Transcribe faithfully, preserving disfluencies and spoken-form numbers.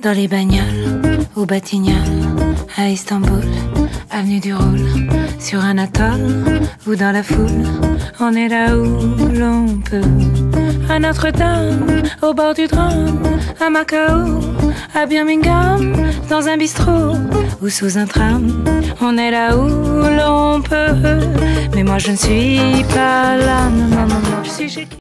Dans les bagnoles, au Batignolles, à Istanbul, avenue du Roule, sur un atoll ou dans la foule, on est là où l'on peut. À Notre-Dame, au bord du Drôme, à Macao, à Birmingham, dans un bistrot ou sous un tram, on est là où l'on peut. Mais moi je ne suis pas là, non, non, non, non, je suis chez